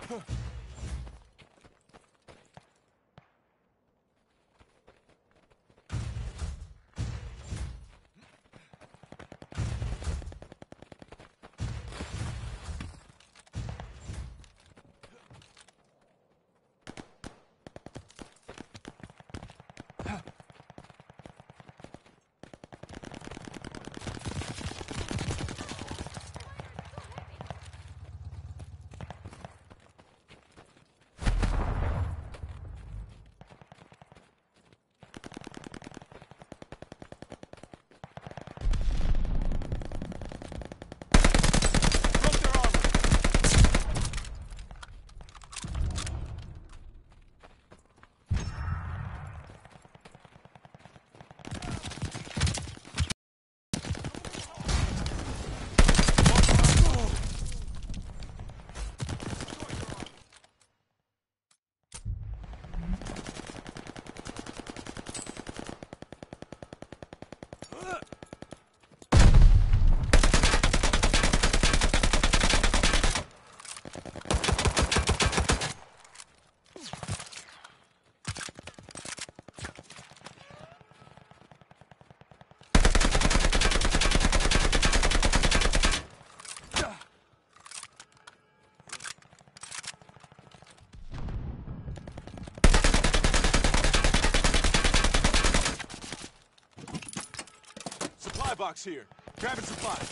Box here. Grabbing supplies.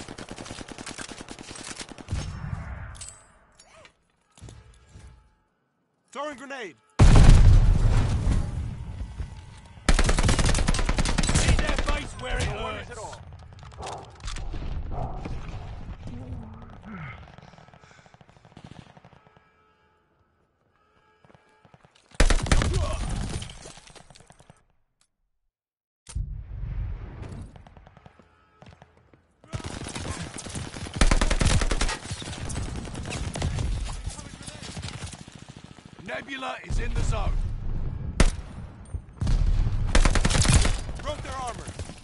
Throwing grenade. Hit that base where it hurts. At all. Nebula is in the zone. Broke their armor.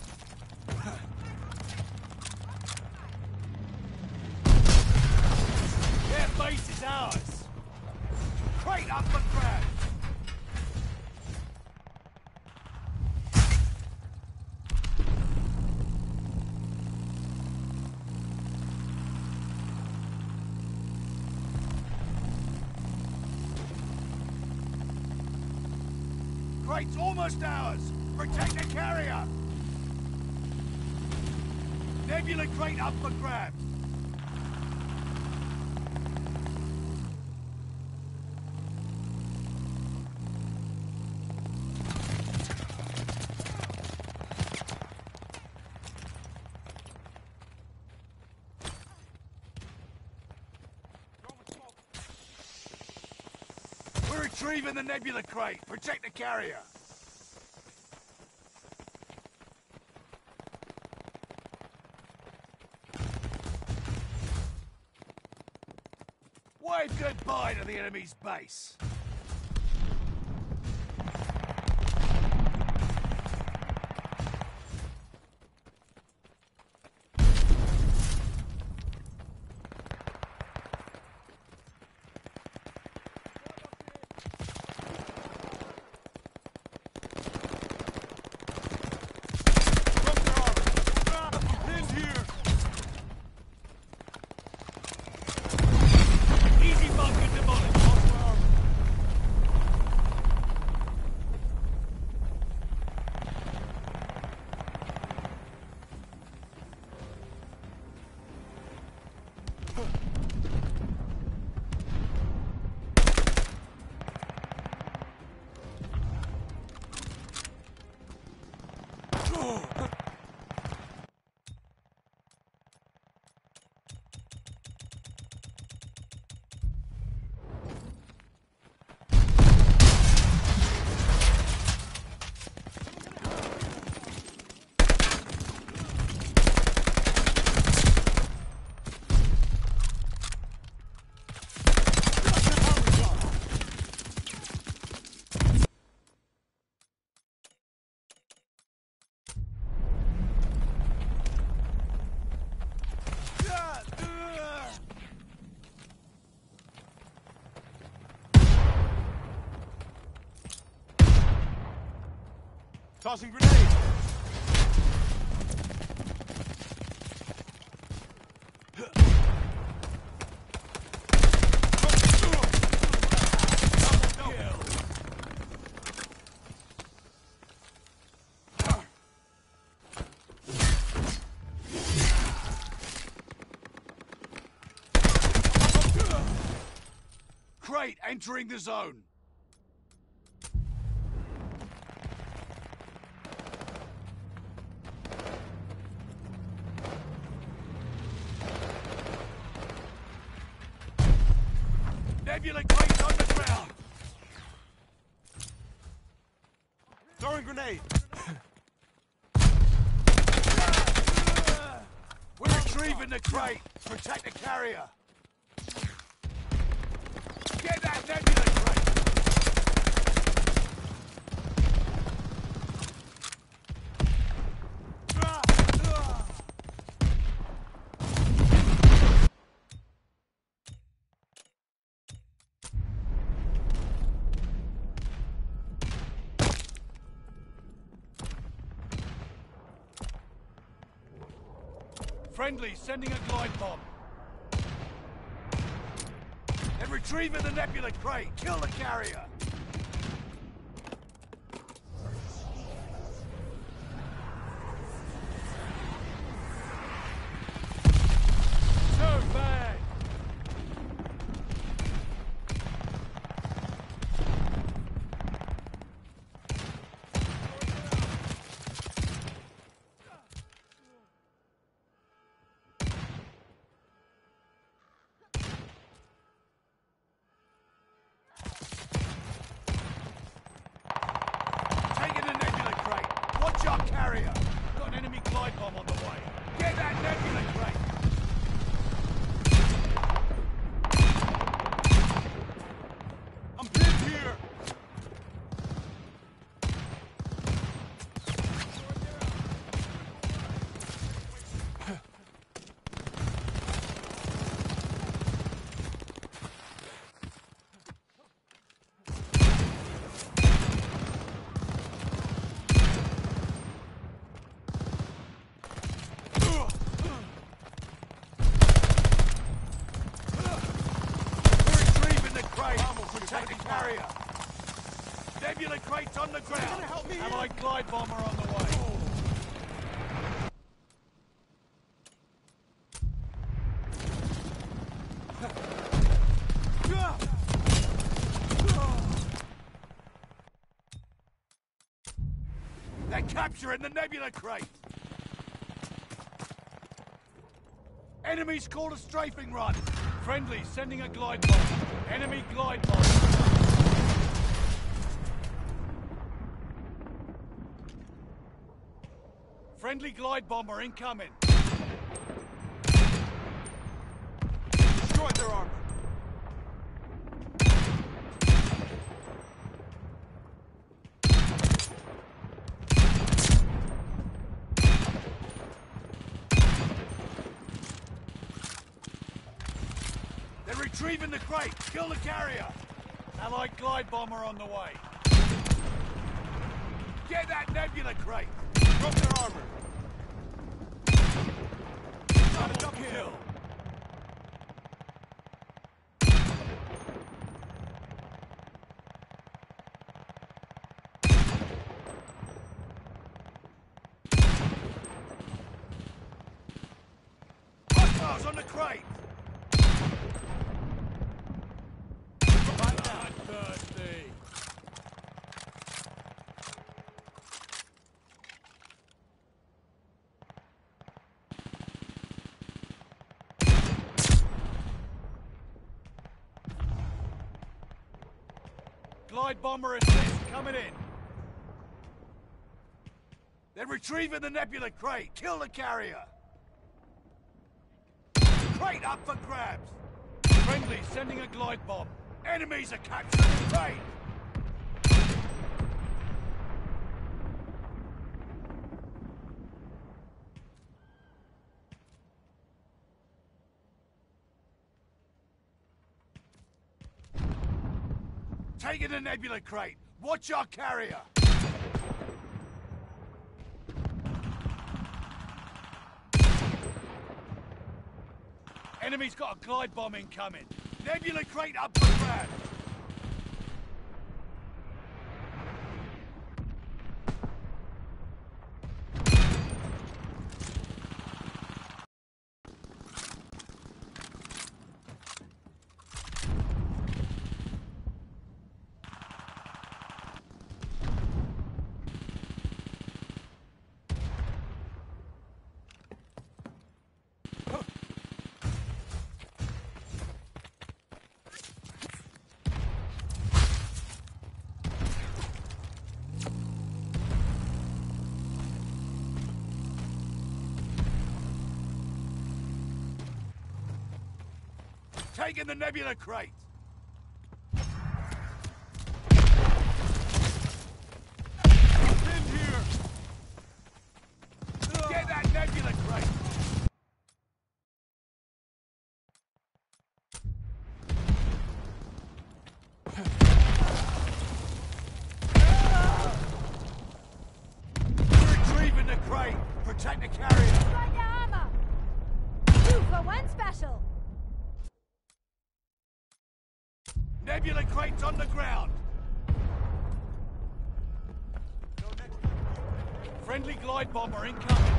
Their base is ours. Crate up for grabs. Crate's almost ours! Protect the carrier! Nebula crate up for grabs! We're retrieving the Nebula crate! Protect the carrier! Wave goodbye to the enemy's base. Tossing grenade. Crate entering the zone. Nebula crate on the ground. Throwing grenade. We're retrieving the crate. Protect the carrier. Get that nebula crate. Friendly, sending a glide bomb. And retrieving the nebula crate. Kill the carrier. Too bad. Taking the nebula crate. Watch our carrier. Got an enemy glide bomb on the way. Get that nebula crate. I'm pinned here. Protect the carrier. Nebula crate's on the ground. Help me Allied glide bomber on the way. They're capturing the nebula crate. Enemies called a strafing run. Friendly, sending a glide bomb. Enemy glide bomb. Friendly glide bomber incoming. Destroyed their armor. They're retrieving the crate. Kill the carrier. Allied glide bomber on the way. Get that nebula crate. Broke their armor. Double kill. Hostiles on the crate. Thirsty. Glide bomber assist coming in. They're retrieving the nebula crate. Kill the carrier. Crate up for grabs. Friendly sending a glide bomb. Enemies are capturing the crate. Taking the nebula crate. Watch our carrier. Enemy's got a glide bomb incoming. Nebula crate up for grabs. Taking the Nebula crate. Pinned here. Get that Nebula crate. Retrieving the crate. Protect the carrier. Got your armor! 2-for-1 special! Nebula crate's on the ground. Friendly glide bomber incoming.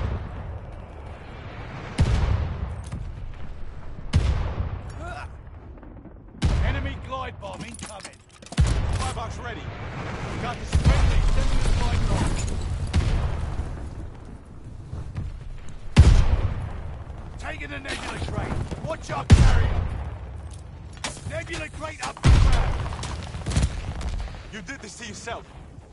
Enemy glide bomb incoming. Fly box ready. Got this friendly, sending a glide bomb. Taking the Nebula crate. Watch our carrier. Nebula crate up for grabs. You did this to yourself.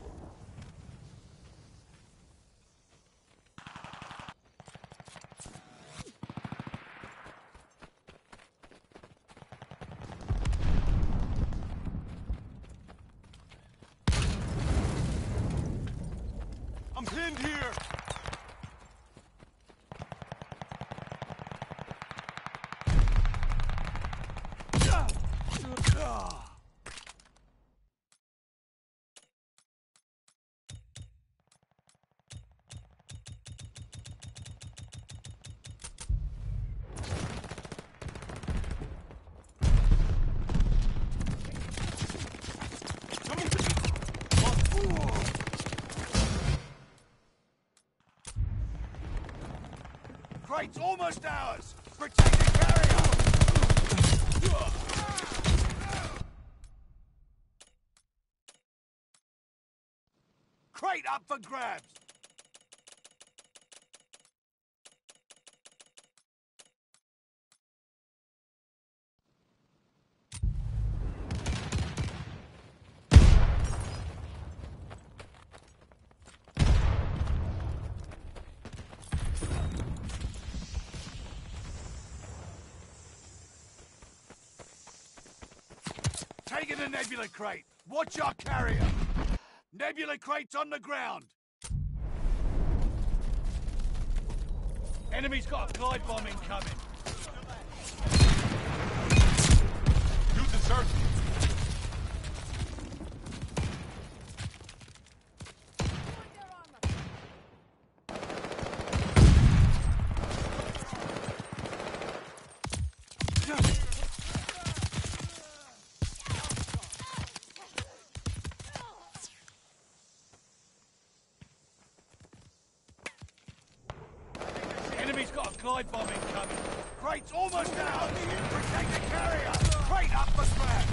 I'm pinned here. Crate's almost ours. Protect the carrier. Crate up for grabs. Taking the Nebula crate. Watch our carrier. Nebula crate's on the ground. Enemy's got a glide bomb incoming. You deserve it. Enemy's got a glide bomb incoming. Crate's almost out. Protect the carrier. Crate up for grabs.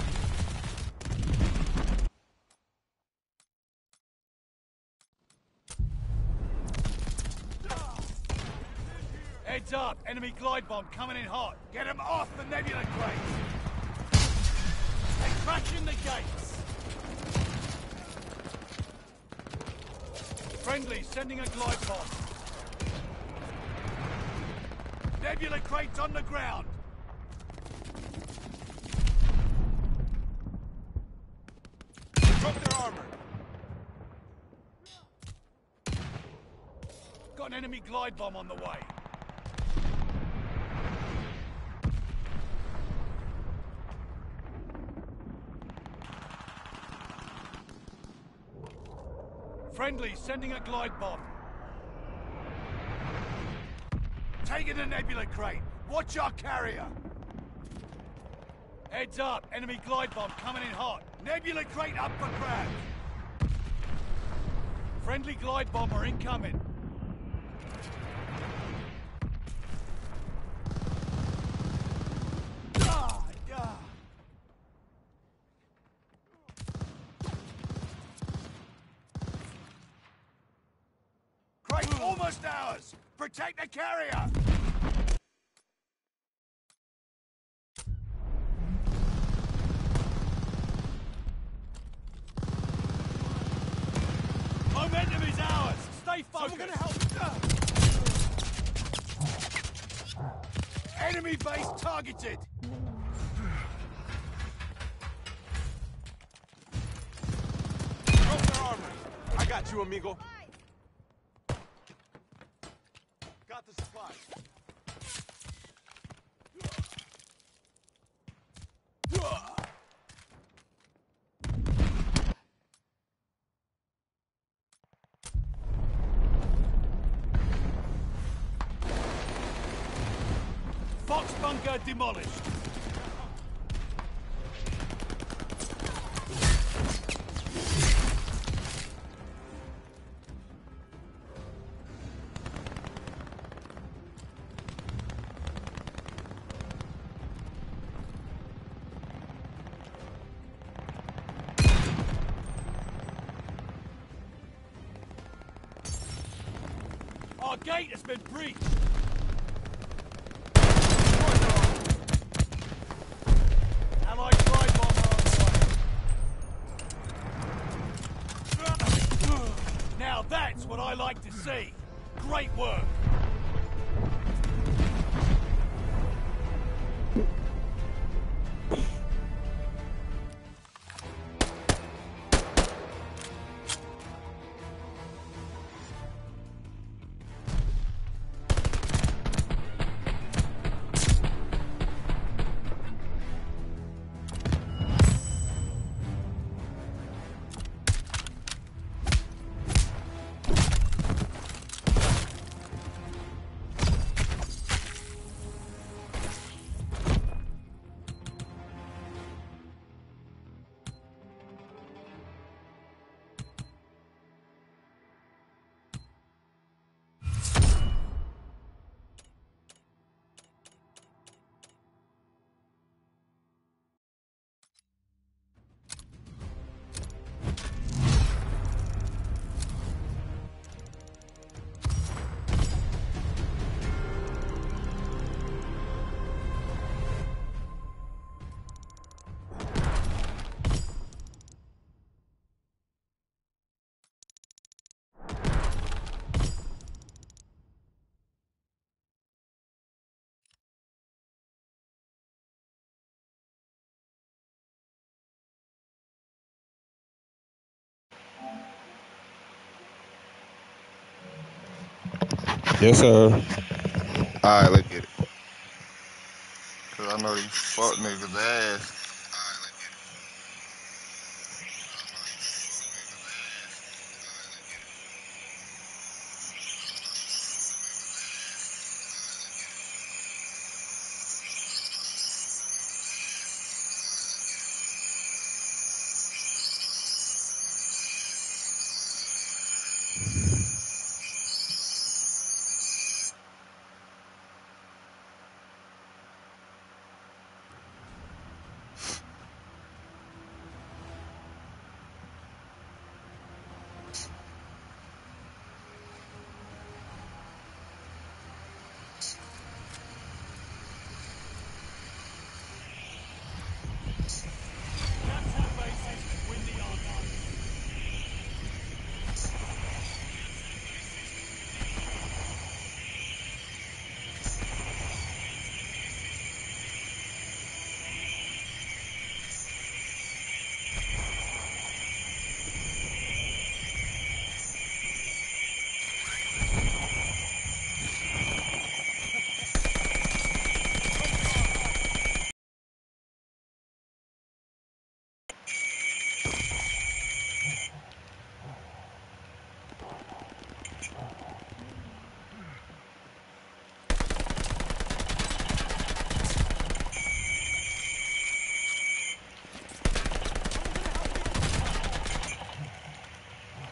Heads up. Enemy glide bomb coming in hot. Get him off the Nebula crate. They're crashing the gates. Friendly sending a glide bomb. Nebula crate's on the ground. Drop their armor. Got an enemy glide bomb on the way. Friendly sending a glide bomb. Taking the Nebula crate. Watch our carrier. Heads up, enemy glide bomb coming in hot. Nebula crate up for grabs. Friendly glide bomber incoming. Ah, yeah. Crate almost ours. Protect the carrier. Momentum is ours. Stay focused. Someone gonna help. Enemy base targeted. Drop their armor. I got you, amigo. Got the supplies. Fox bunker demolished. Our gate has been breached. Allied glide bomber on the way. Now that's what I like to see. Great work. Yes, sir. Alright, let's get it. Cause I know these fuck niggas ass.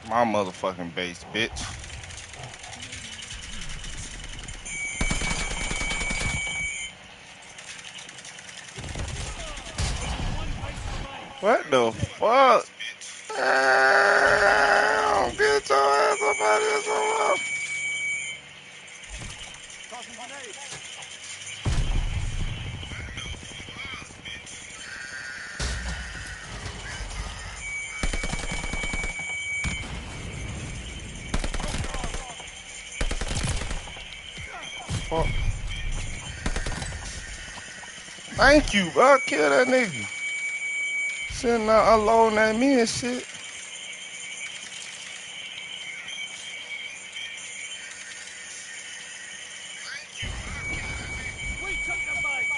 My motherfucking base, bitch. What the fuck? Damn, get your ass up out of here somewhere. Tossing grenade. Fuck. Thank you, bro. Kill that nigga. Sitting out unloading at me and shit. We took the bait.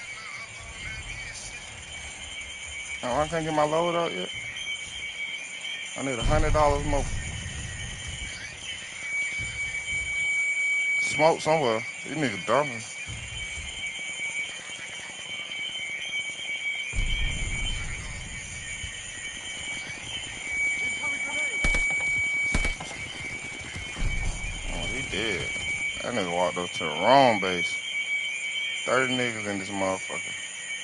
Oh, I can't get my load out yet. I need $100 more. Smoke somewhere. These niggas dumping. Incoming grenade. Oh, he dead. That nigga walked up to the wrong base. 30 niggas in this motherfucker.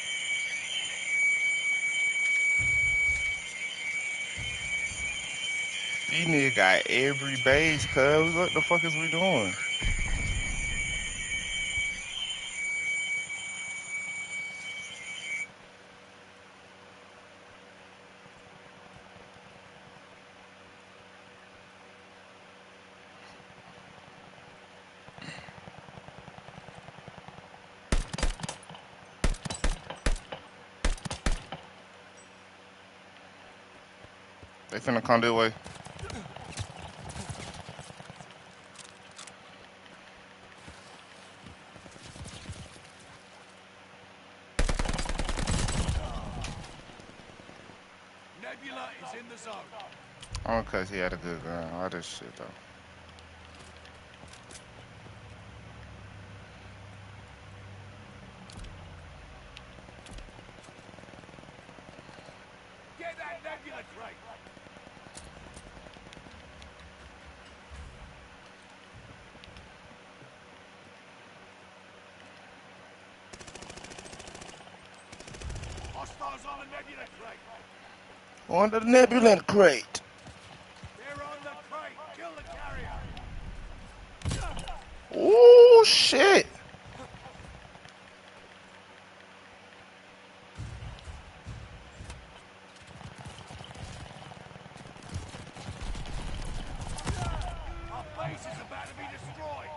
These niggas got every base, cuz. What the fuck is we doing? They finna come this way. Nebula is in the zone. Oh, cuz he had a good gun. All this shit, though. Get that Nebula crate. Hostiles on the Nebula crate. On the Nebula crate. They're on the crate. Kill the carrier. Ooh, shit. Our base is about to be destroyed.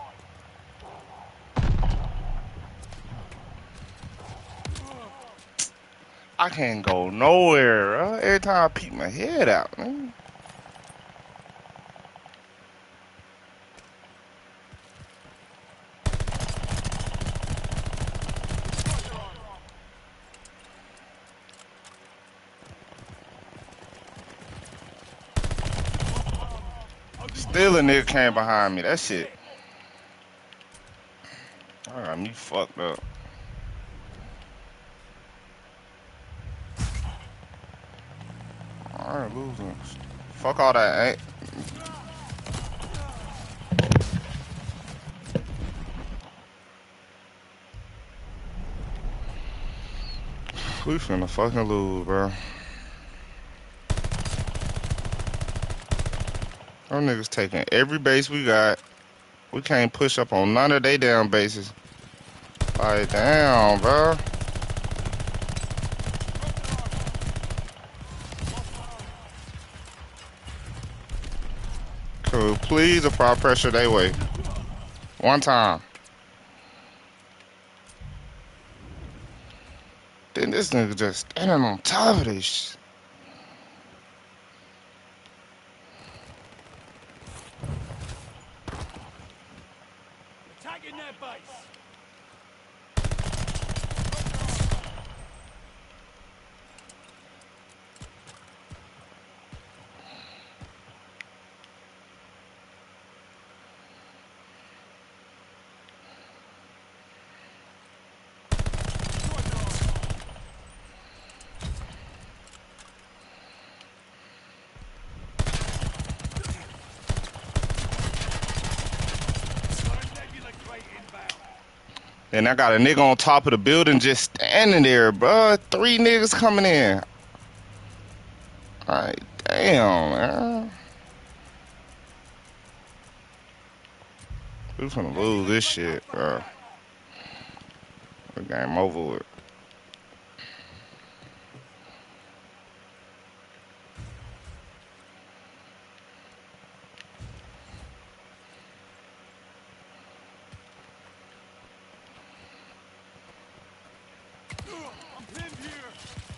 I can't go nowhere, bro. Every time I peek my head out, man. Still a nigga came behind me. That shit. I got me fucked up. I ain't losing. Fuck all that, ain't. We finna fucking lose, bro. Them niggas taking every base we got. We can't push up on none of they damn bases. Like, damn, bro. Cool, please apply pressure they way. One time. Then this nigga just standing on top of this shit. Attacking their base. And I got a nigga on top of the building just standing there, bro. 3 niggas coming in. Alright, damn, man. We finna lose this shit, bro. The game over with. I'm pinned here.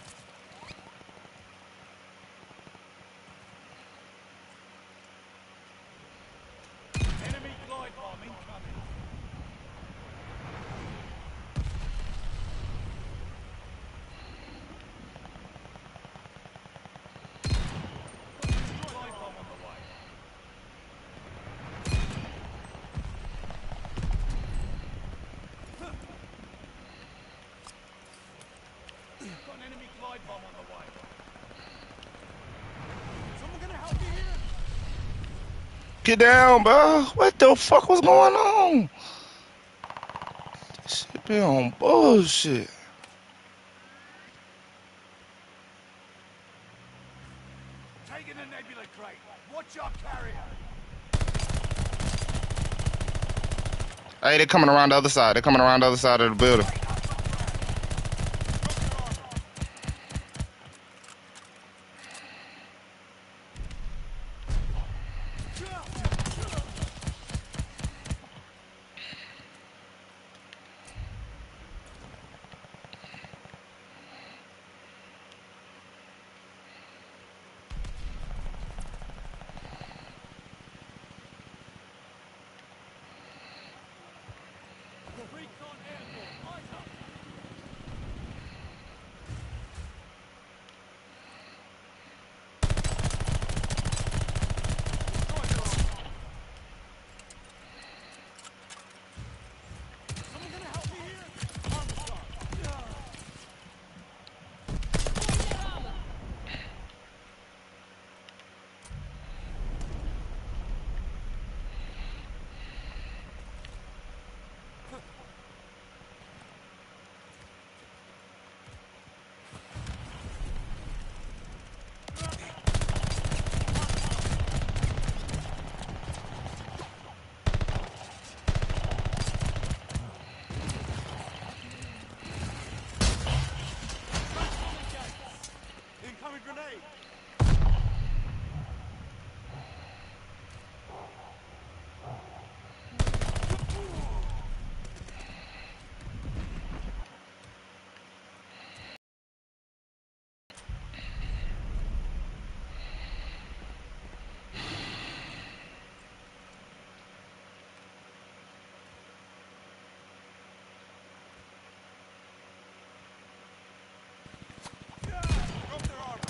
Enemy glide bomb incoming. Glide bomb on the way. Got an enemy glide bomb on the way. Someone gonna help me here? Get down, bro. What the fuck was going on? This shit be on bullshit. Taking the nebula crate. Watch our carrier. Hey, they coming around the other side. They coming around the other side of the building. Recon airborne. Eyes up. Someone gonna help me here? Armor shot. Incoming grenade. Drop their armor.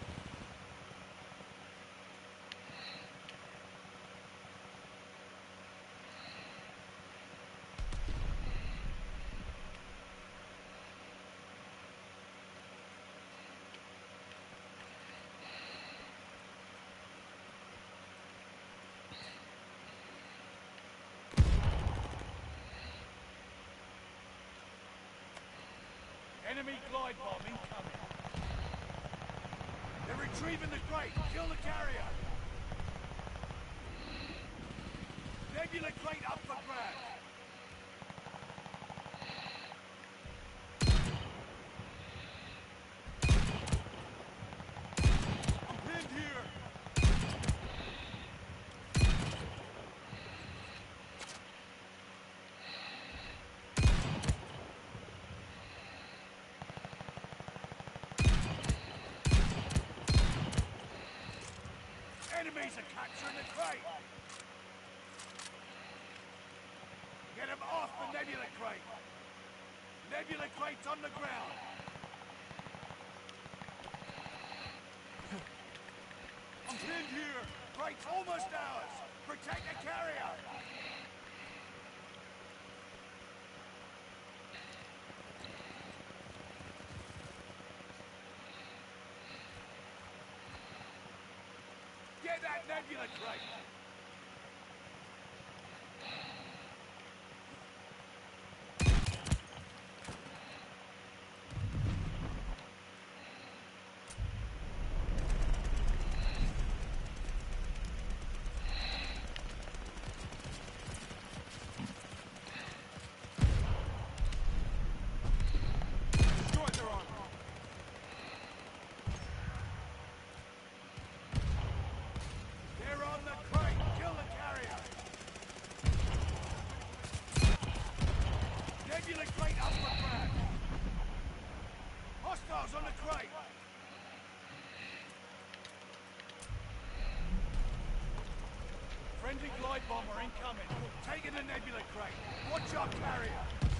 Enemy glide bomb incoming. They're retrieving the crate. Kill the carrier. Nebula crate up for grabs. I'm pinned here. Enemies are capturing the crate. Get them off the nebula crate. Nebula crate's on the ground. I'm pinned here. Crate's almost ours. Protect the carrier. Get that nebula crate. Enemy glide bomber incoming. Taking the nebula crate. Watch our carrier.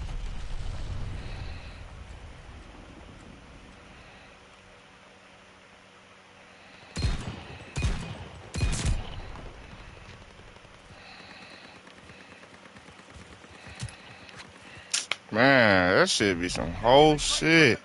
Man, that shit be some whole shit.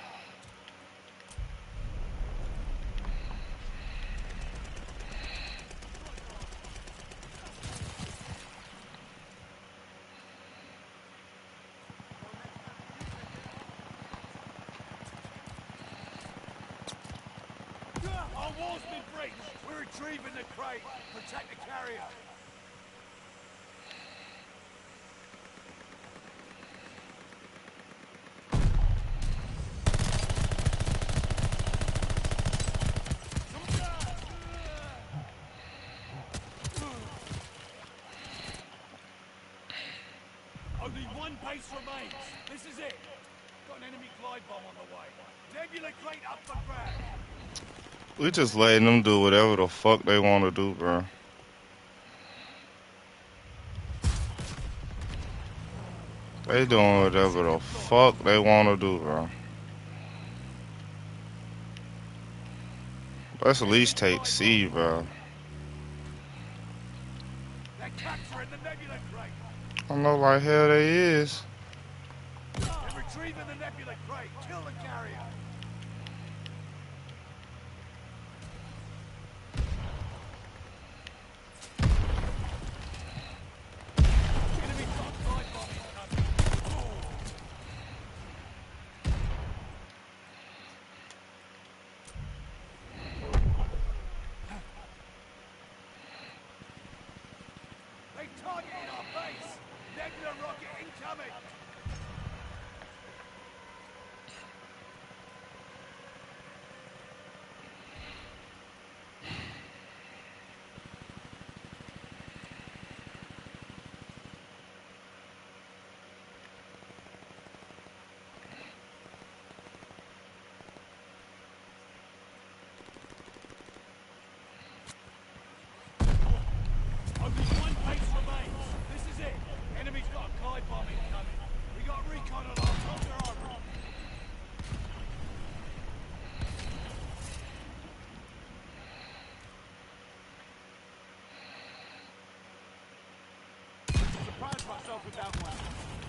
Our wall's been breached. We're retrieving the crate. Protect the carrier. Only one base remains. This is it. Got an enemy glide bomb on the way. Nebula crate up for grabs. We just letting them do whatever the fuck they want to do, bro. They doing whatever the fuck they want to do, bro. Let's at least take C, bro. They're capturing the nebula crate. I know like hell they is. They're retrieving the nebula crate. Kill the carrier. Enemy got glide bomb incoming. They targeted our base. Nebula rocket incoming. Only one base remains. This is it. Enemy's got a glide bomb incoming. We got recon on our Hunter armor. Surprised myself with that one.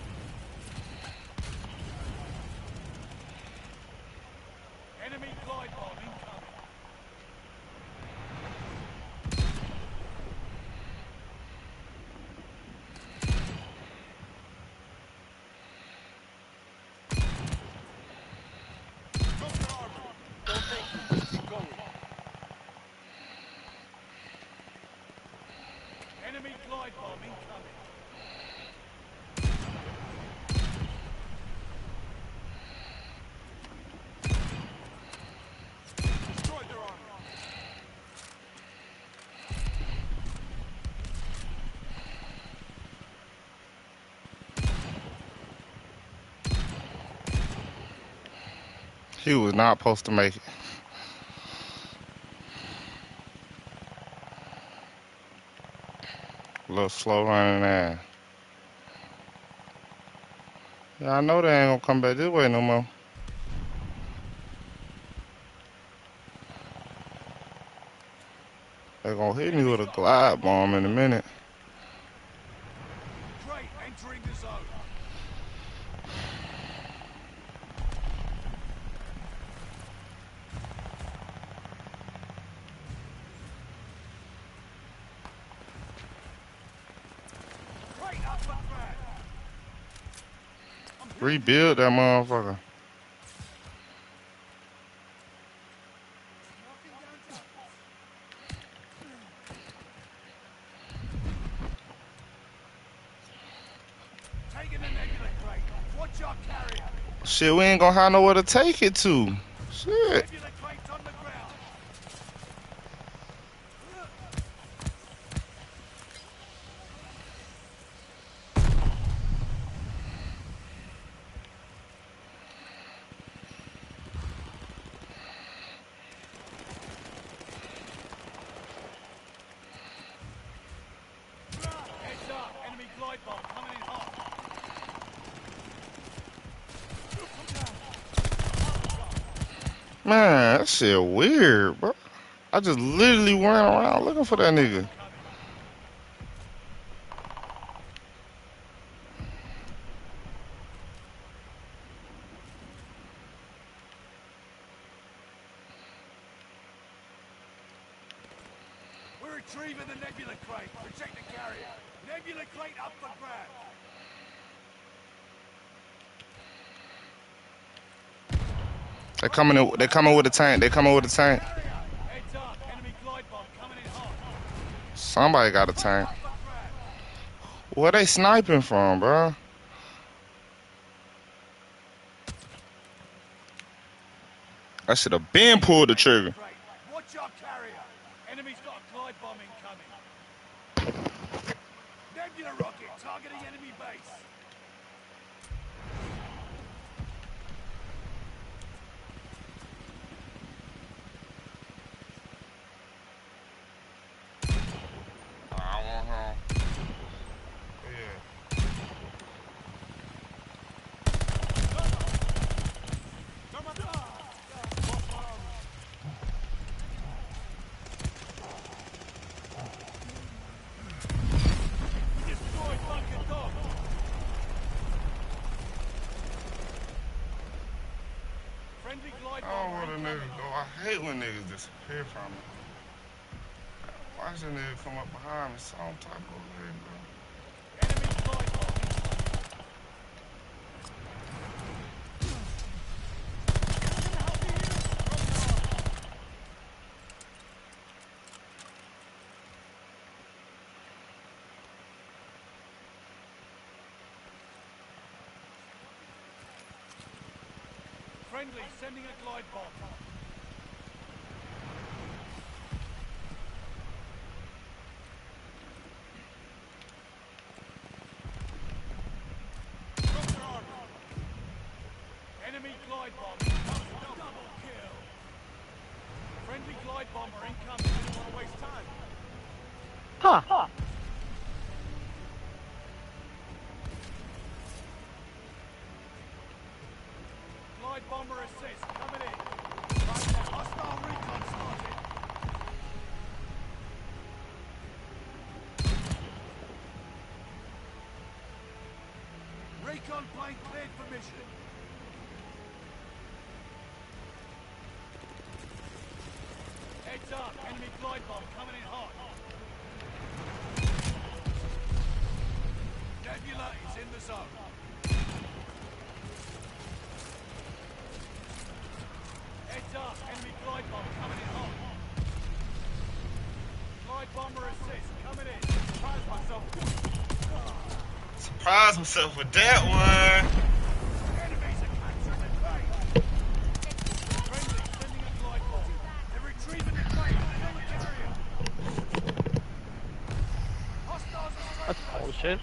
Enemy glide bomb incoming. Hunter armor. Don't take it. Keep going. Enemy glide bomb incoming. Destroyed their armor. He was not supposed to make it. A little slow running ass. Yeah, I know they ain't gonna come back this way no more. They gonna hit me with a glide bomb in a minute. Crate entering the zone. Crate up for grab. Rebuild that motherfucker. Taking the nebula crate. Watch our carrier. Shit, we ain't gonna have nowhere to take it to. Shit. Nebula crate's on the ground. Man, that shit weird, bro. I just literally ran around looking for that nigga. We're retrieving the Nebula crate. Protect the carrier. Nebula crate up for grabs. They coming in. They coming with a tank. They coming with a tank. Heads up. Enemy glide bomb coming in hot. Somebody got a tank. Up for grabs. Where they sniping from, bro? I should have been pulled the trigger. Crate. Watch our carrier. Enemy's got a glide bomb incoming. Nebula rocket targeting enemy base. I want home. Yeah. Destroy bunker dog. Friendly glide I bomb. don't want a nigga go. I hate when niggas disappear from me. Watch that nigga come up behind me some type of way, bro. Enemy glide bomb. Friendly sending a glide bomb. Enemy glide bomb. Double kill. Friendly glide bomber incoming. Didn't want to waste time. Glide bomber assist coming in. Right now, hostile recon started. Recon plane cleared for mission. Heads up, enemy glide bomb coming in hot. Nebula is in the zone. Heads up, enemy glide bomb coming in hot. Glide bomber assist coming in. Surprise myself. Surprise myself with that one. Enemies are capturing the crate. Friendly sending a glide bomb. They're retrieving the crate. Kill the carrier. Hostiles are That's bullshit.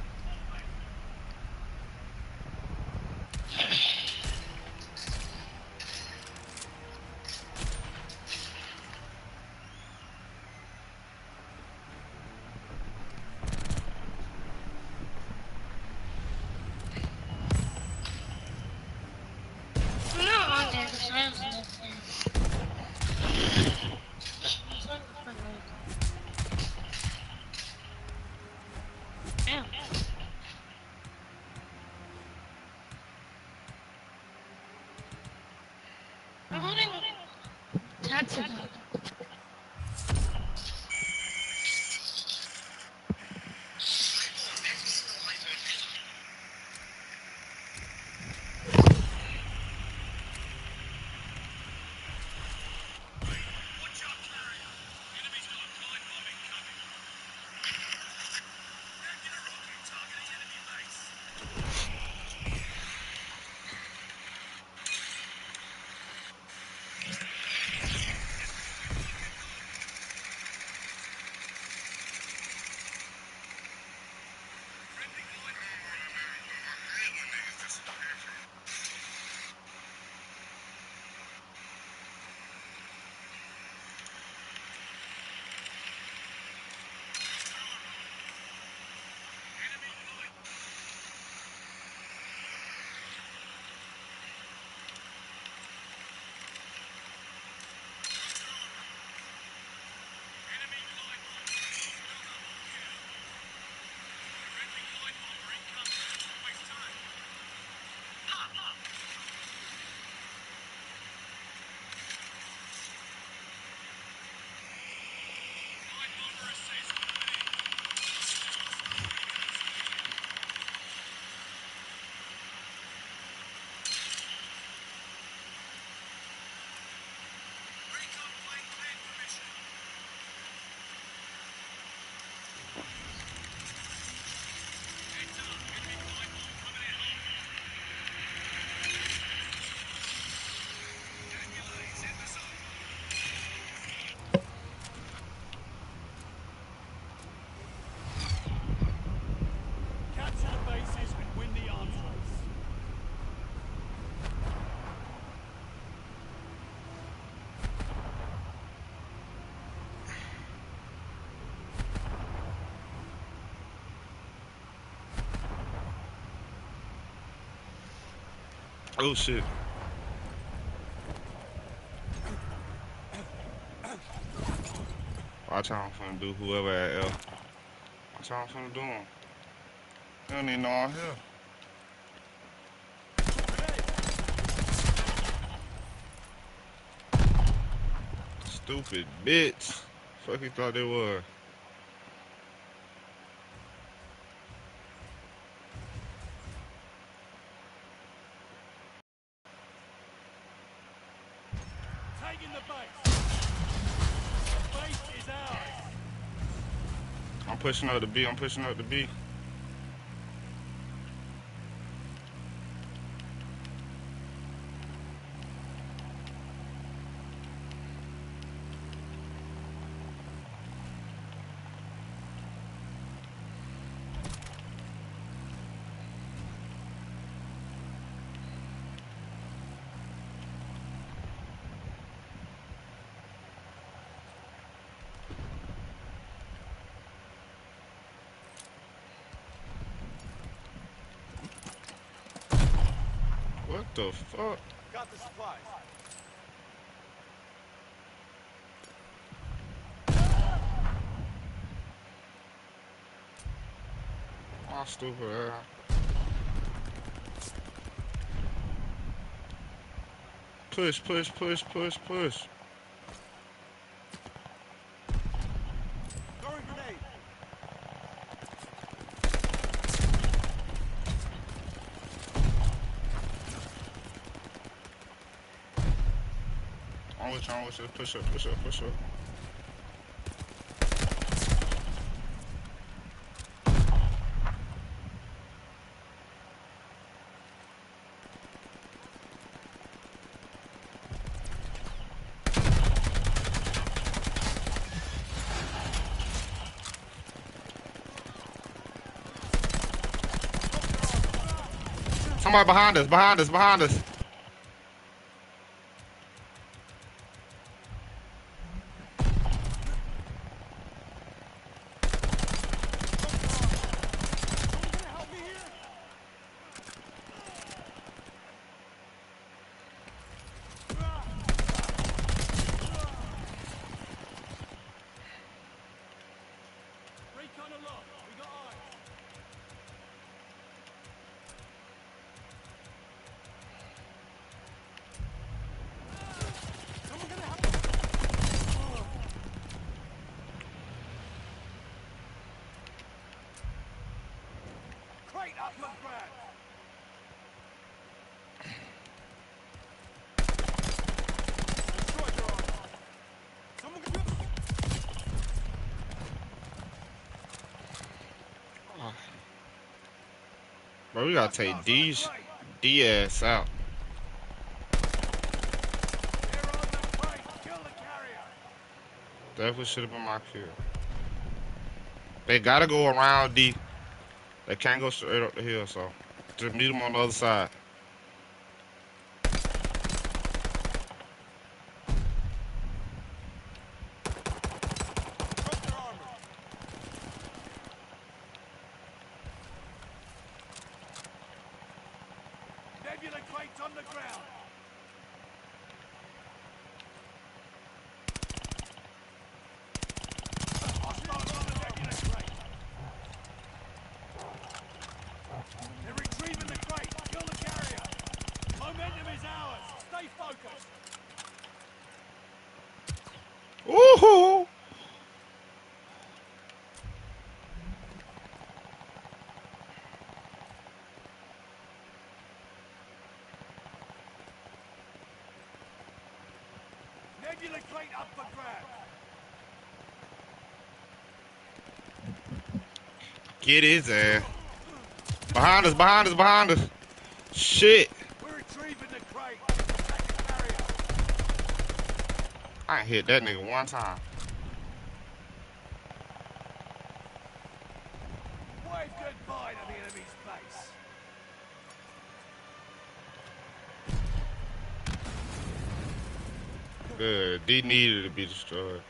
Damn. That's it. Oh shit. Watch how I'm finna do whoever at L. Watch how I'm finna do him. He don't even know I'm here. Stupid bitch. Fuck he thought they was. Taking the base. The base is ours. I'm pushing up the B. I'm pushing up the B. What the fuck? Got the supplies. My stupid ass. Push, push, push, push, push. Throwing grenade. On with you, on with you. Push up, push up, push up. Somebody behind us, behind us, behind us. Recon aloft. We got eyes. Crate up for grabs. Destroy your armor. Someone get Bro, we gotta take these D ass out. They're on the crate. Kill the carrier. Definitely should have been my kill. They gotta go around D. They can't go straight up the hill, so just meet them on the other side. drop their armor. Nebula crates on the ground. Hostiles on the nebula crate. They're retrieving the crate. Kill the carrier. Momentum is ours. Stay focused. Woohoo! Nebula crate up for grabs. Get his ass. Behind us, behind us, behind us. Shit. We're retrieving the crate. Attack the carrier. I ain't hit that nigga one time. Wave goodbye to the enemy's base. Good. D needed to be destroyed.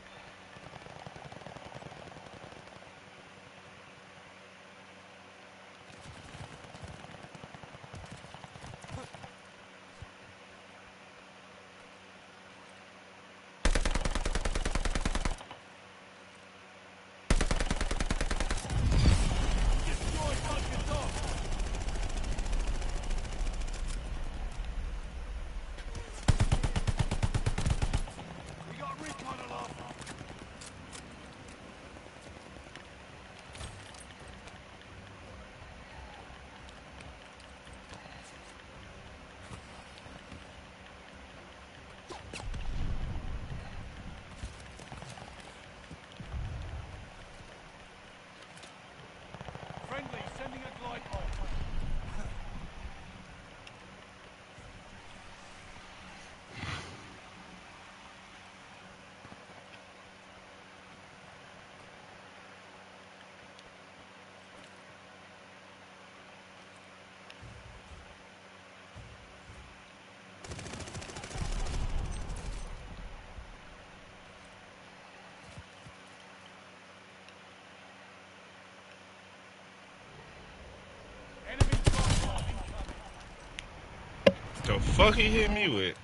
the fuck he hit me with?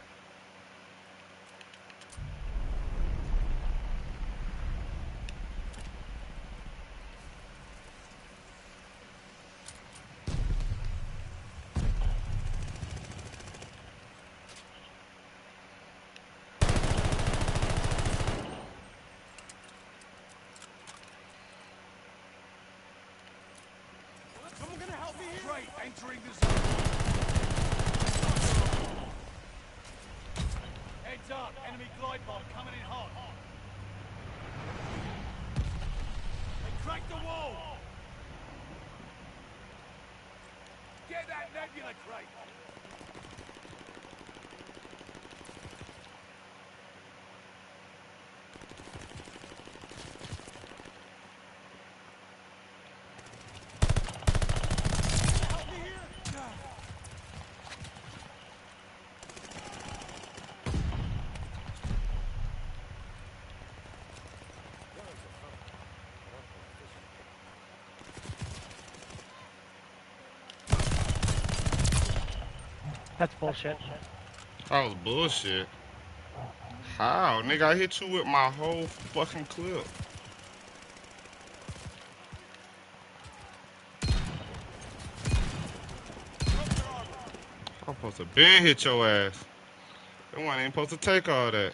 Someone gonna help me here? Freight entering the zone. Heads up, enemy glide bomb coming in hot. They cracked the wall. Get that nebula crate. Help me here? That's bullshit. That was bullshit. How? Nigga, I hit you with my whole fucking clip. I'm supposed to been hit your ass. They wasn't even supposed to take all that.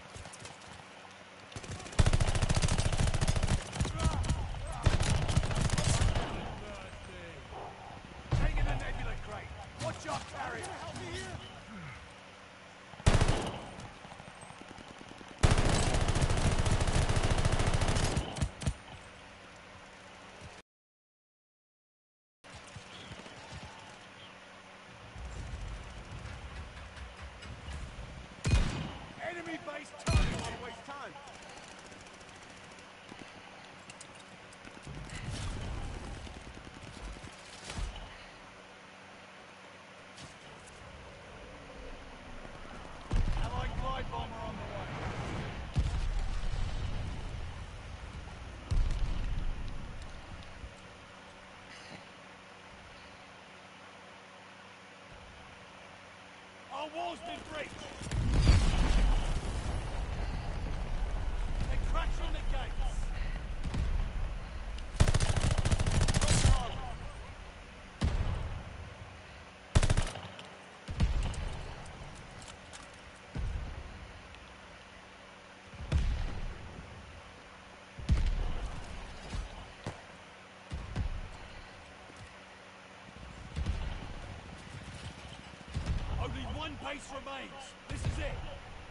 Taking the nebula crate. Watch your carrier. Help me here? Enemy base target. Don't wanna waste time. Allied glide bomber on the way. Our wall's been breached. They cracked through the gates. Only one base remains. This is it.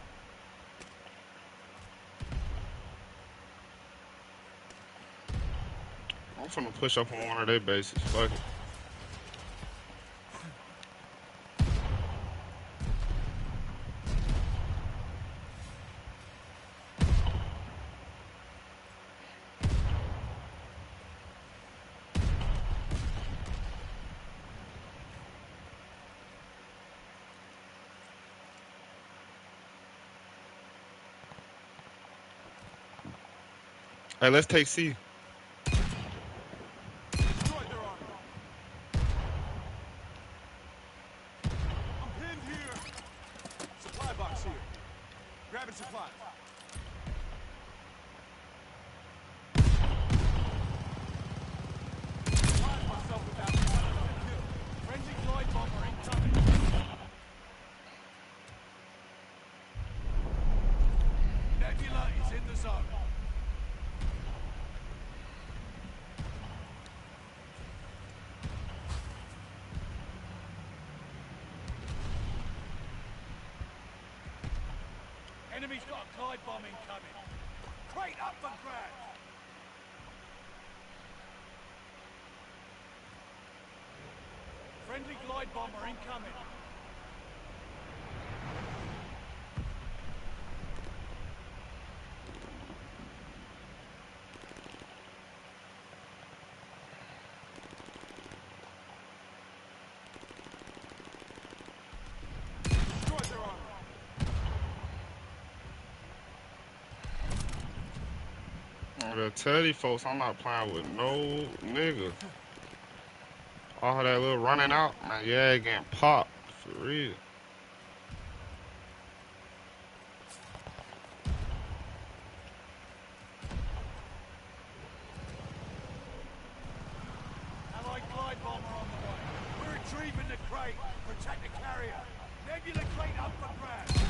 I'm finna push up on one of their bases. Fuck it. Hey, let's take C. Destroy their armor. I'm pinned here. Supply box here. Grabbing supplies. Find myself without kill. Friendly glide bomber incoming. Nebula is in the zone. Enemy's got a glide bomb incoming. Crate up for grabs. Friendly glide bomber incoming. Destroy their armor. I'm gonna tell these folks I'm not playing with no nigga. All that little running out, man, yeah, getting popped for real. retrieving the crate. Protect the carrier. Nebula crate up for grabs.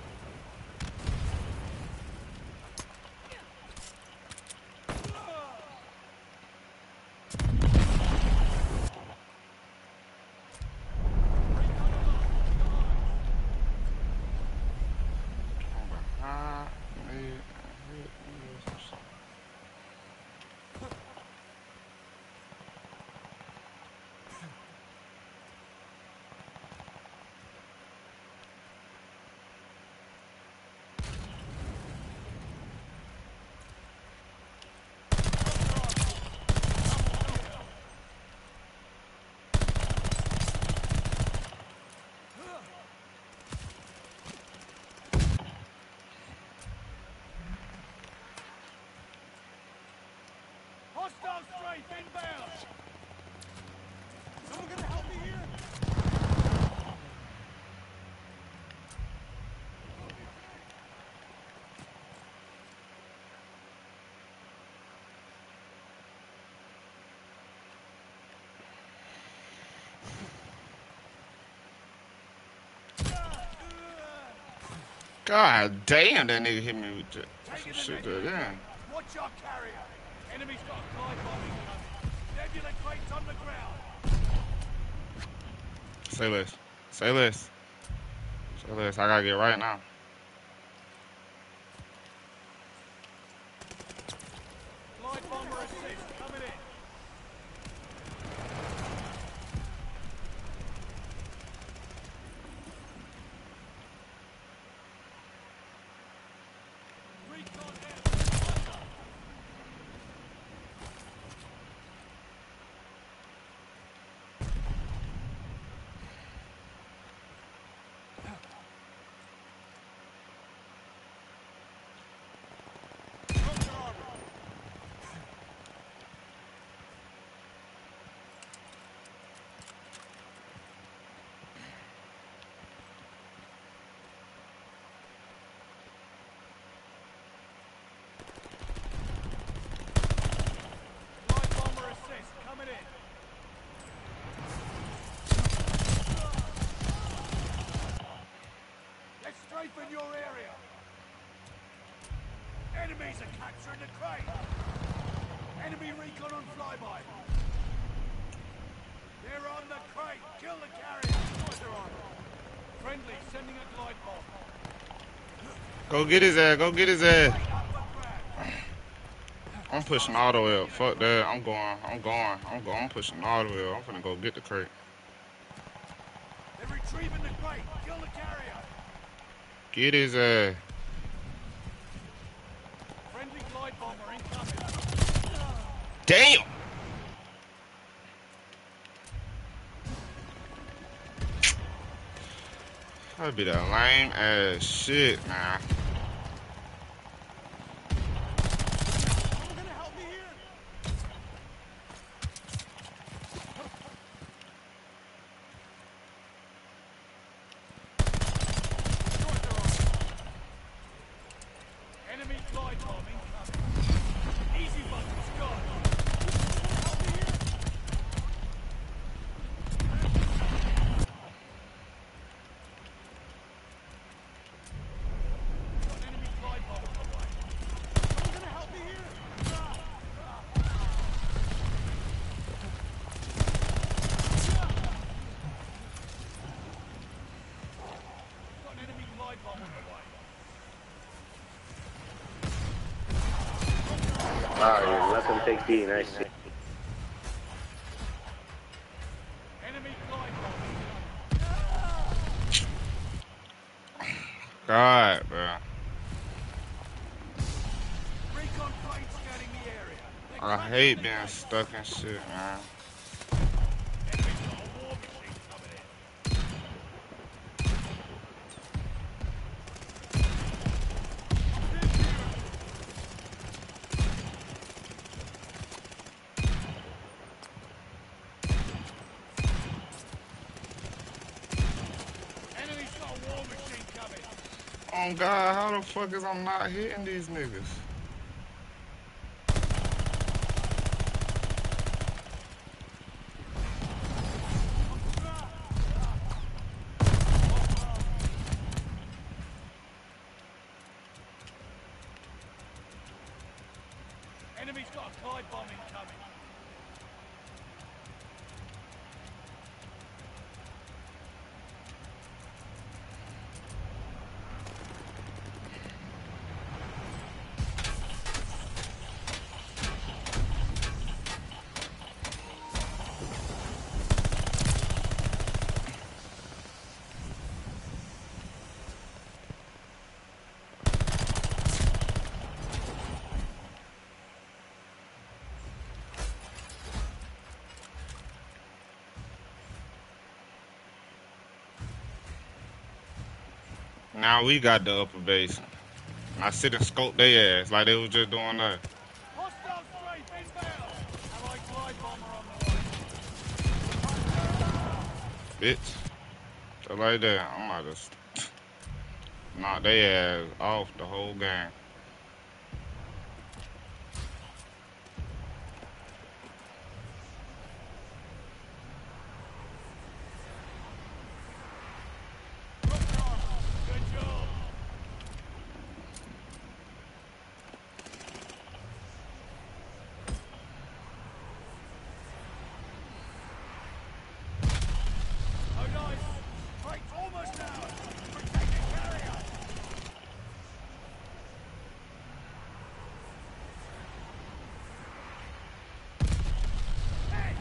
Hostile strafe inbound! Someone gonna help me here? God damn, that nigga hit me with that. Taking Some the shit there, nebula. yeah. Watch our carrier. Enemy's got a glide bombing coming. Nebula crate's on the ground. Say less. Say less. Say less. I gotta get right now. Glide bomber assist coming in. Recon air. Drop your armor. Glide bomber assist coming in. Let's strafing your area. Enemies are capturing the crate. Enemy recon on flyby. They're on the crate. Kill the carrier. Destroy their armor. Friendly sending a glide bomb. Go get his ass. Go get his ass. Crate up for grabs. I'm pushing all the way up. Fuck that. I'm going. I'm pushing all the way up. I'm finna go get the crate. They're retrieving the crate. Kill the carrier. Get his ass. Friendly glide bomber incoming. Damn. That'd be that lame ass shit, man. Someone gonna help me here? Destroy their armor. Enemy glide bomb incoming. Easy buttons gone. Help me here? Got an enemy glide bomb on the way. Someone gonna help me here? Got an enemy glide bomb on the way. Wow, let them take B. Nice. Enemy glide bomb. God, bro. Recon plane scanning the area. They're I cracking hate the being gate. stuck in shit, man. Enemy's got a war machine coming in. Enemy's got a war machine coming. Oh God, how the fuck is I'm not hitting these niggas? Enemy's got a Clyde bomb incoming. Now we got the upper base. I sit and scope their ass like they was just doing that. Hostile strafe inbound. Allied Clyde bomber on the way. Bitch. Just like that. I'm about to knock their ass off the whole game. Good job. Oh, nice. Right, almost down. Protect the carrier. Hey!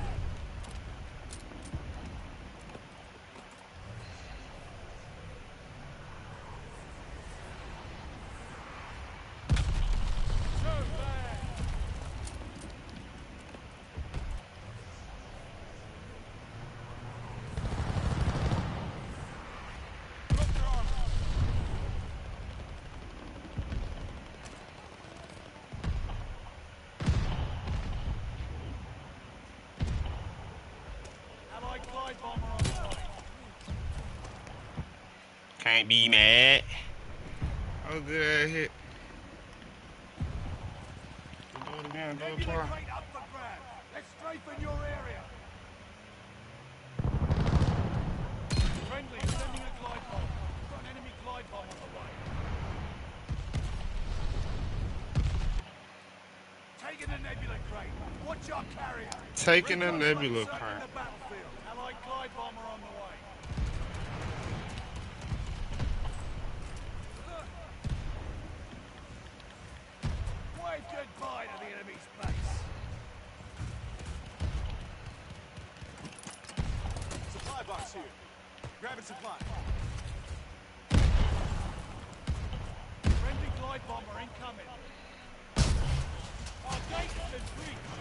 Too bad. Drop your armor. Allied Clyde bomber on the way. Can't be mad. Oh, good hit. Do it again, do it Nebula twice. crate up for grabs. Let's strafing your area. Friendly, sending a glide bomb. Got an enemy glide bomb on the way. Taking a nebula crate. Watch our carrier. Taking a Recon nebula boat circling crate. the battlefield. Allied glide bomber on the way. Wave goodbye to the enemy's base. Supply box here. Grabbing supply. Friendly glide bomber incoming. Our gate has been breached.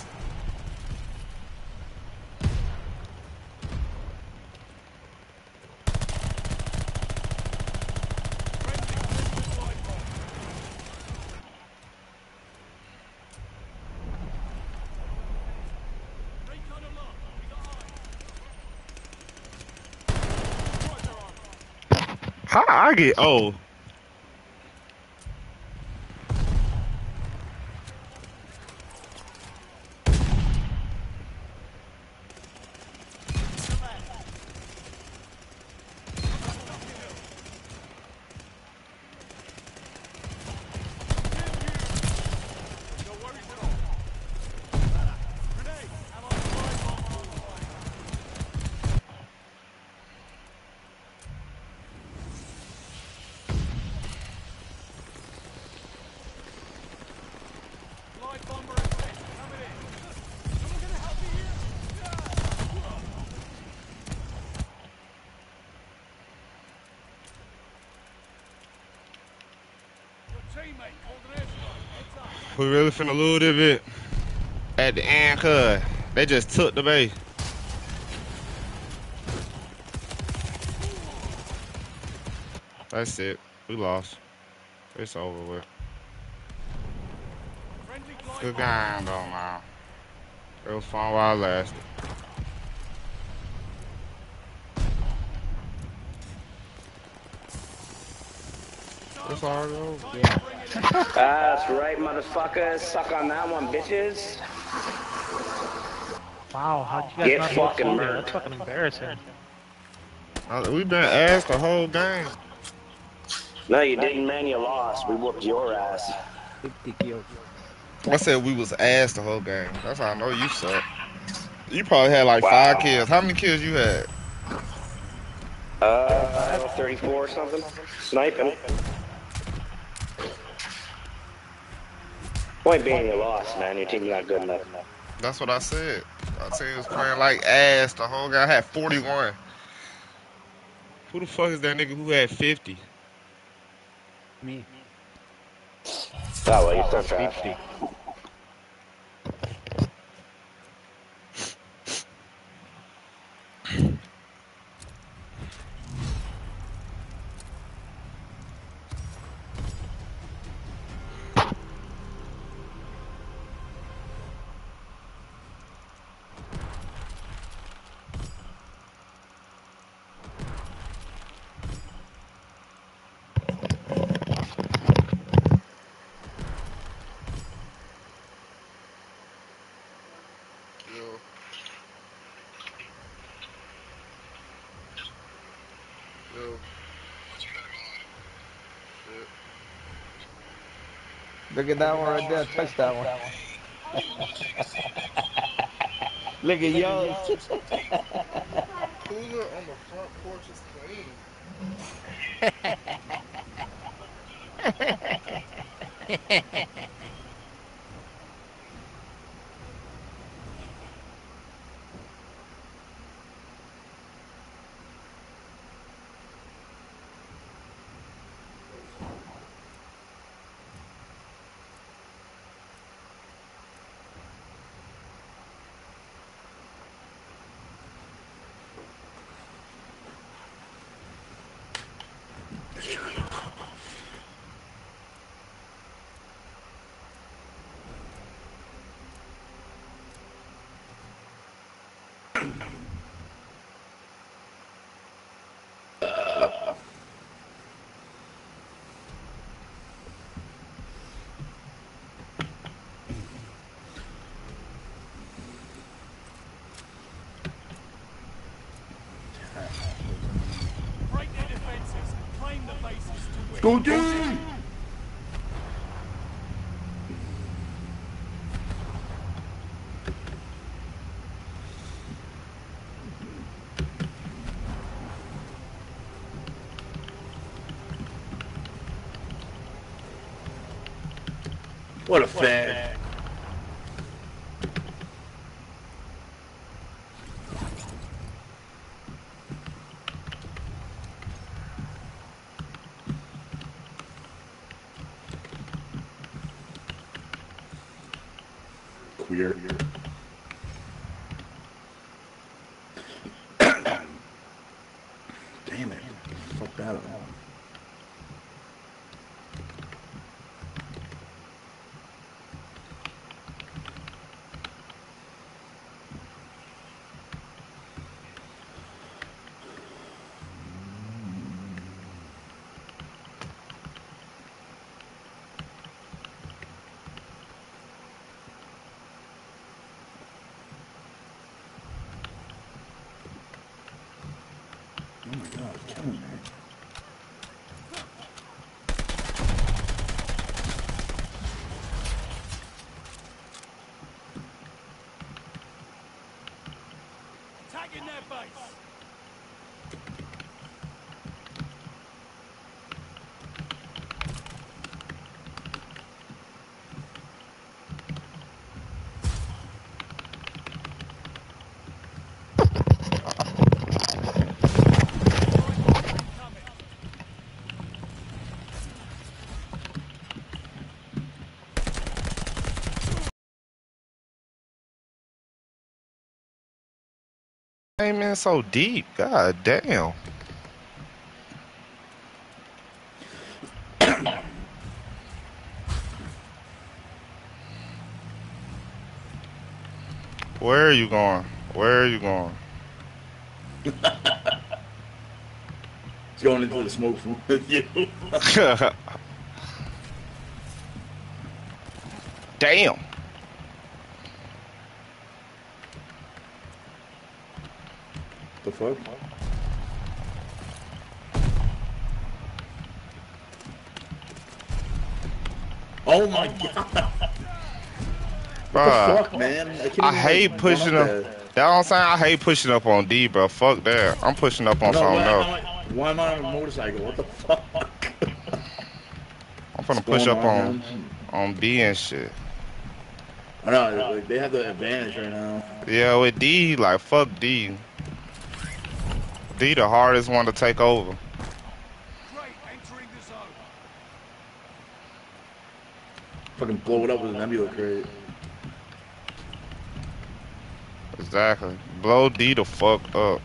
Friendly glide bomber. Recon aloft. We got eyes. Destroy their armor. How I get oh. No worries at all. Grenade. Allied glide bomber on the way. Glide bomber assist. Coming in. Someone gonna help me here? Your teammate called an airstrike. Heads up. We really finna lose this bit at the end, cuz they just took the base. That's it. We lost. It's over with. Friendly glide Good bomber. game though, man. It was fun while it lasted. It's all over. Time to bring it in. That's right, motherfuckers. Suck on that one, bitches. Wow, how'd you guys Get not fucking fucking murdered. That's fucking embarrassing. We've been asked the whole game. No, you didn't, man. You lost. We whooped your ass. I said we was ass the whole game. That's how I know you suck. You probably had like 5 Wow. kills. How many kills you had? I don't know, 34 or something. Sniping. Point being, you lost, man. Your team's not good enough. That's what I said. I said he was playing like ass the whole game. I had 41. Who the fuck is that nigga who had 50? Me. Oh, well, you're still trash. 50. Yo. Yo. Shit. Look at that one right there. Touch that one. Look at yours. Cooler on the front porch is clean. Break their defenses. Claim the bases to win. Go team! What a fan. Queer. Damn it. Fuck that up. Oh my god, it's killing me. Tagging their base. Ain't man so deep. God damn. Where are you going? Where are you going? It's going into the smoke from you. Damn. The fuck? Oh my god. What the Bruh, fuck, man? I can't I even, hate like, pushing run up up. there. That's what I'm saying. I hate pushing up on D, bro. Fuck that. I'm pushing up I on know, something else. why am I on a motorcycle? What the fuck? I'm What's finna push going up on, on B and shit. I know, like, they have the advantage right now. Yeah, with D, like fuck D. D the hardest one to take over. Great, entering the zone. Fucking blow it up with a nebula crate. Exactly. Blow D the fuck up.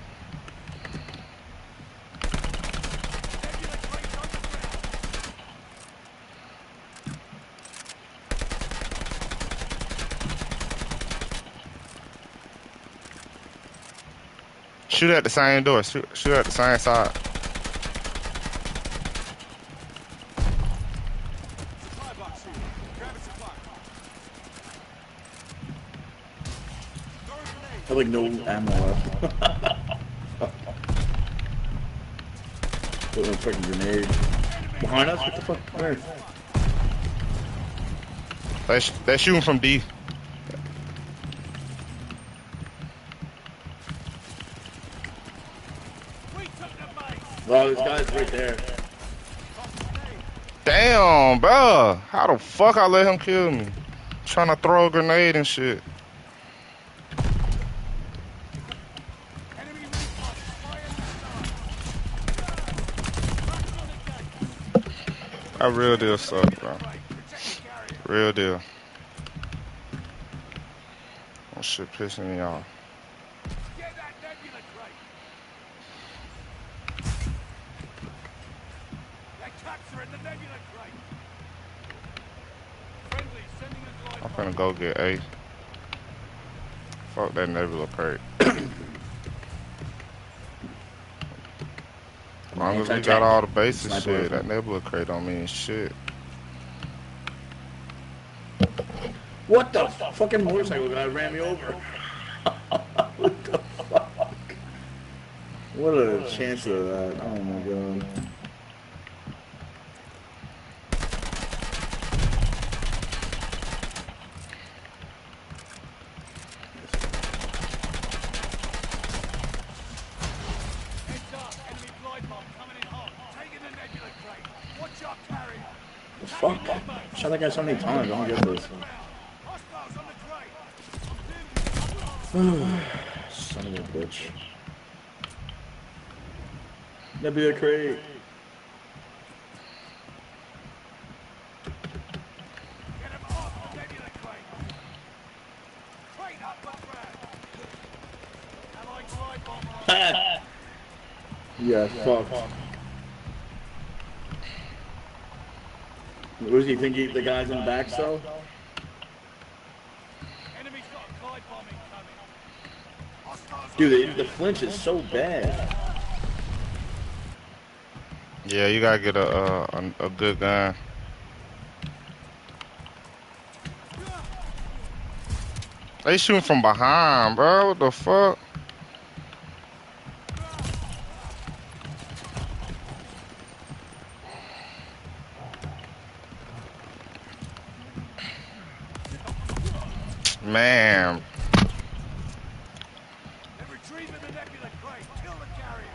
Nebula crates on the ground. Shoot at the same door. Shoot at the same side. Supply box here. Grab a supply. Throw a grenade. I have like no ammo left. Put a fucking grenade. Behind us? What the fuck? Where? They're shooting from D. We took the base. Oh, this guy's right there. Damn, bro. How the fuck I let him kill me? Trying to throw a grenade and shit. Enemy recon. Fire in the sky. That real deal suck, bro. Protect the carrier. Real deal. That shit pissing me off. Get that nebula crate. They're capturing the nebula crate. Friendly, sending a glide I'm bomb. finna go get A. Fuck that nebula crate. As long as we got all the bases Sniper shit, rifle. that nebula crate don't mean shit. What the fucking motorcycle guy ran me over? What the fuck? What a chance of that. Oh my god. Heads up, enemy glide bomb coming in hot. Taking the nebula crate. Watch our carrier. The fuck? I shot that guy so many times. I don't get this. Hostiles on the crate. Son of a bitch. Nebula crate. Get him off the nebula crate. Crate up the ground. Allied glide bomb on. Yeah, fuck. What does he think? The guy's in the back still? Enemy's got a glide bomb incoming. Hostiles on Dude, the flinch is so bad. Yeah, you gotta get a good gun. They shooting from behind, bro. What the fuck? Man, They're retrieving the nebula crate. Kill the carrier.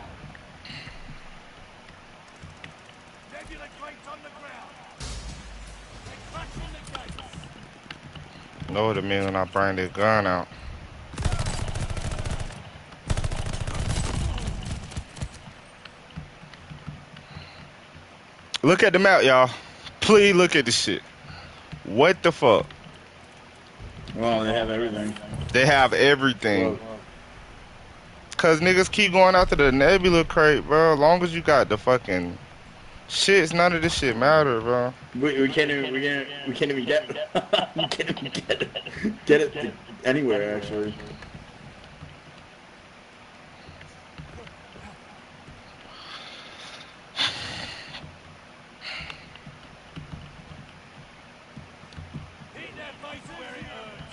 Nebula crate's on the ground. They're crashing the gates. know what it means when I bring this gun out. Look at the map, y'all. Please look at this shit. What the fuck? Well, they have everything. They have everything. Cause niggas keep going after the nebula crate, bro. As long as you got the fucking shits, none of this shit matter, bro. We can't even we can't even get we can't even get it to anywhere actually. Hit their face where it hurts.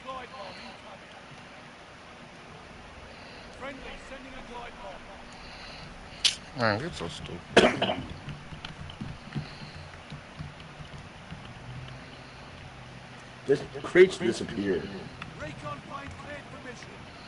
glide bomb incoming. Friendly sending a glide bomb. Man, you're so stupid. This crates disappear. Recon plane cleared for mission.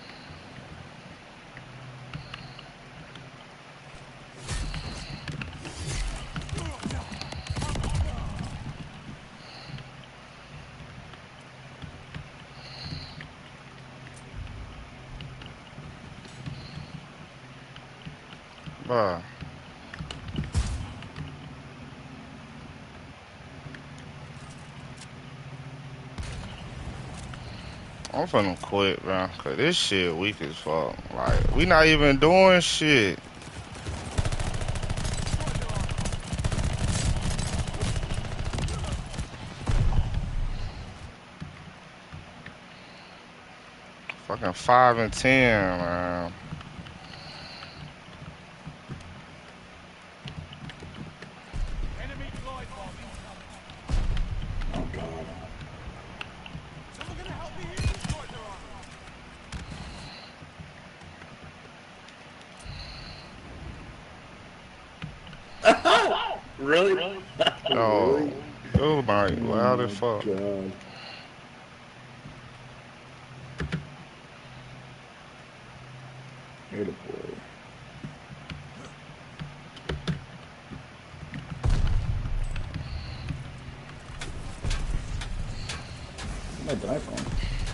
Bruh. I'm finna quit, bro. Cause this shit weak as fuck. Like, we not even doing shit. Fucking 5 and 10, man. Enemy glide bomb incoming. Oh god. Someone gonna help me here? Destroy their armor. Really? Oh, oh my, Oh loud my as fuck. god. Here the boy. Where did I die from?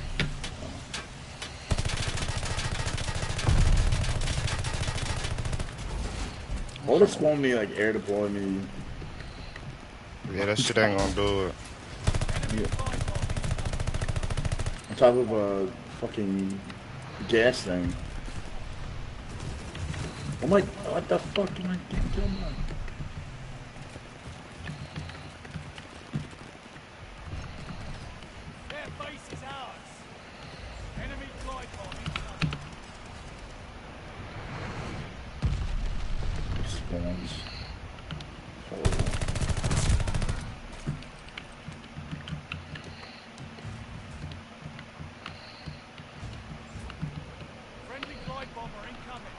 What if spawn me like air deploy me? Yeah, that shit ain't gonna do it. On top of a fucking gas thing. Oh my, what the fuck am I getting killed by? Their base is ours. Enemy glide bomb incoming. Spawns. Horrible. Friendly glide bomber incoming.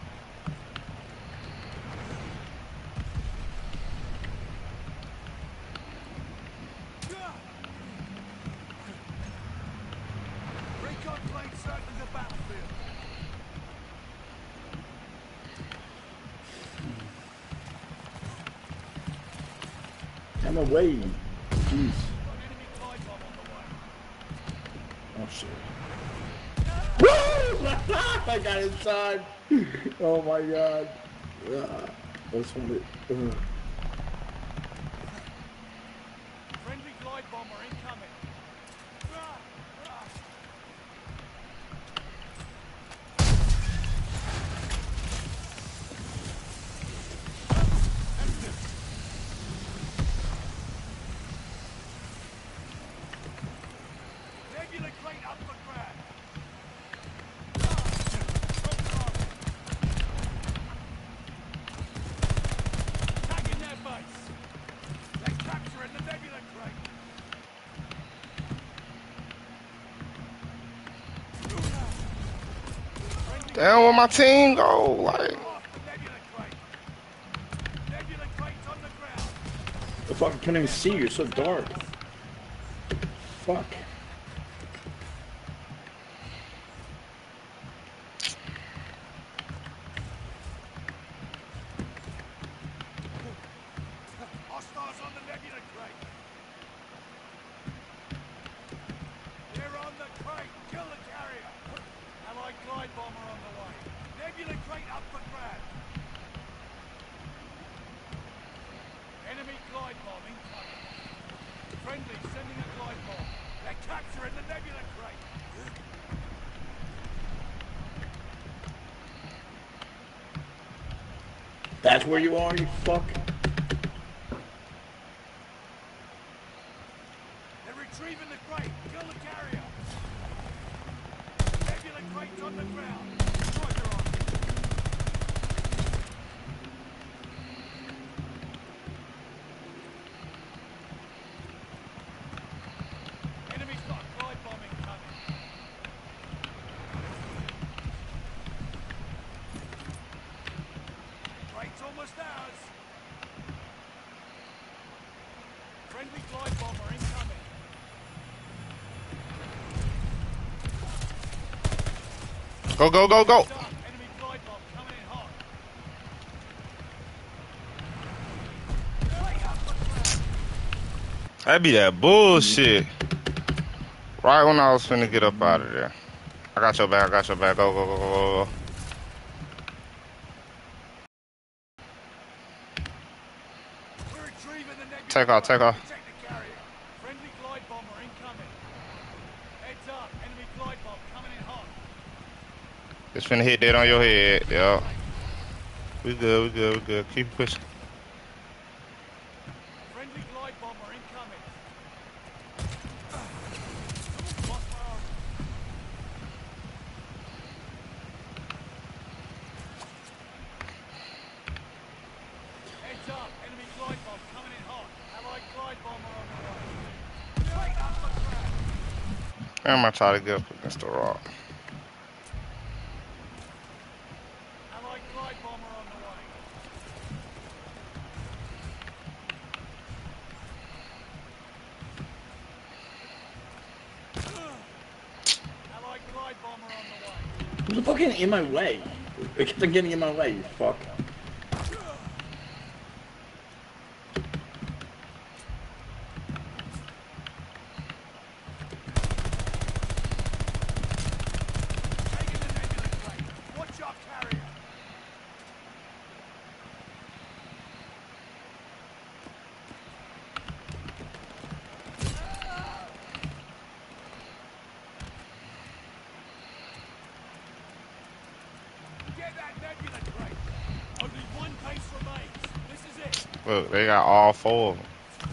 Recon plane circling the battlefield. I'm away. Jeez. Got enemy glide bomb on the way. Oh shit. Woo! I got inside. Oh my god. I just wanted. Friendly glide bomber incoming. Nebula crate up for grab. Tagging their base. They're capturing the Nebula crate. Damn, where my team go? Like, Off the Nebula crate. Nebula crate's on the ground. The fuck, I can't even see. You're so dark. Fuck. Hostiles on the Nebula crate. They're on the crate. Kill the carrier. Allied glide bomber on the way. Nebula crate up for grab. Enemy glide bomb incoming. Friendly sending a glide bomb. They're capturing the Nebula crate. That's where you are, you fuck. They're retrieving the crate. Kill the carrier. Nebula crate's on the ground. Destroy their armor. Enemy's got a glide bomb incoming. almost ours. Friendly glide bomber incoming. Go, go, go, go. Heads up, enemy glide bomb coming in hot. That be that bullshit. Right when I was finna get up out of there. I got your back, I got your back. Go, go, go, go, go, go. We're retrieving the nebula. Take off, take off. Protect the carrier. Friendly glide bomber incoming. Heads up, enemy glide bomb coming in hot. It's finna hit dead on your head. Yeah. We good, we good, we good. Keep pushing. Friendly glide bomber incoming. Lost priority. Heads up, enemy glide bomb coming in hot. Allied glide bomber on the way. Wait up for trap. I'm gonna try to get up against the rock. Allied glide bomber on the way. Allied glide bomber on the way. Who's fucking in my way? It keeps on getting in my way, you fuck. Taking the nebula crate. Watch our carrier. Get that nebula crate. Only one base remains. This is it. Look, they got all four of them.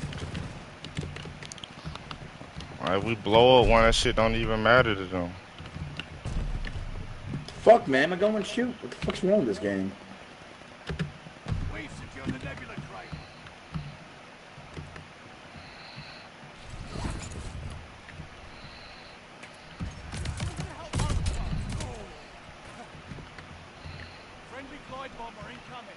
If we blow up one, that shit don't even matter to them. Fuck, man, I'm going and shoot. What the fuck's wrong with this game? We've secured the nebula crate. Friendly glide bomber incoming.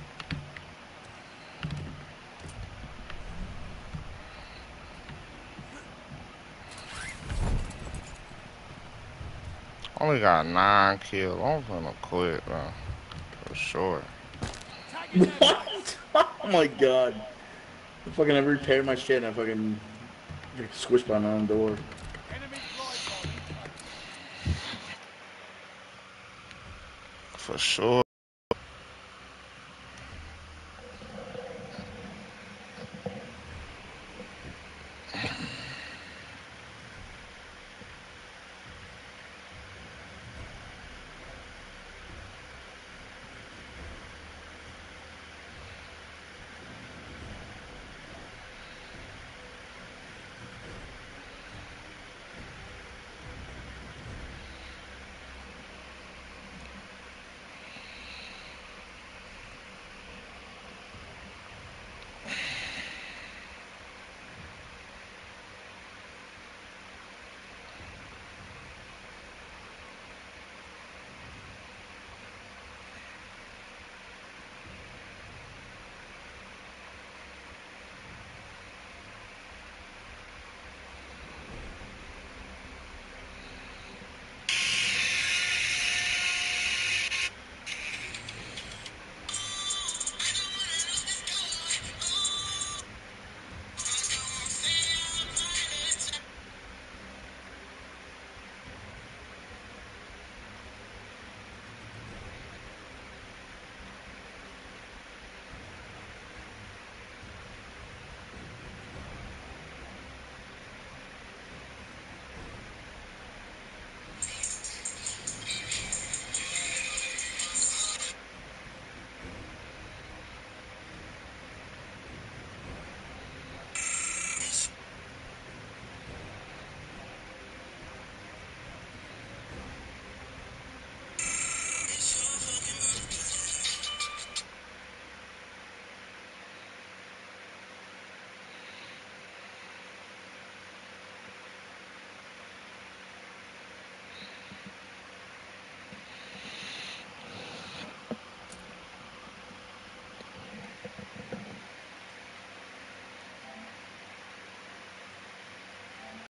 Only got 9 kills. I'm gonna quit, bro. For sure. Tagging nebula. What? Oh my god. I fucking never repaired my shit and I fucking squished by my own door. Enemy glide bomb incoming. For sure.